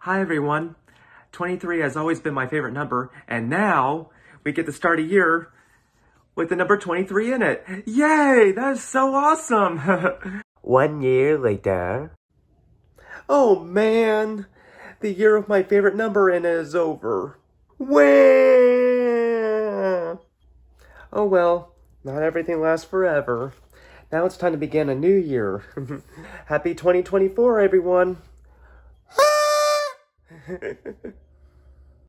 Hi everyone. 23 has always been my favorite number, and now we get to start a year with the number 23 in it. Yay! That is so awesome! 1 year later. Oh man! The year of my favorite number in it is over. Wah! Oh well, not everything lasts forever. Now it's time to begin a new year. Happy 2024, everyone!